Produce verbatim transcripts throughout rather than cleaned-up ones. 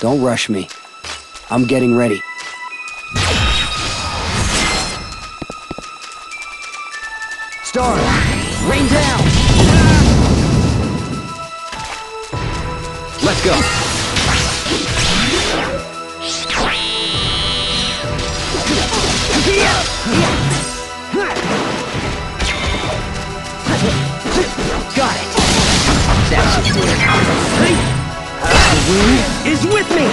Don't rush me. I'm getting ready. Star, rain down! Let's go! Got it! That should do it. The wind is with me!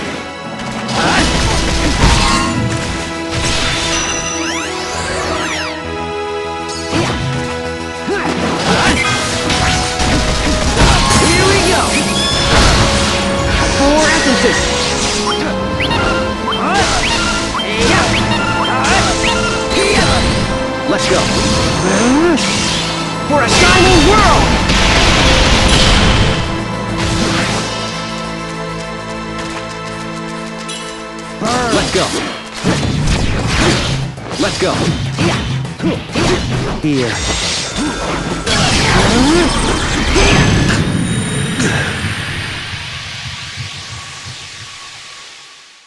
Here we go! Four essences! Let's go! For a shining world! Let's go! Let's go! Here.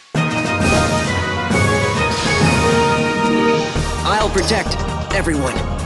I'll protect everyone.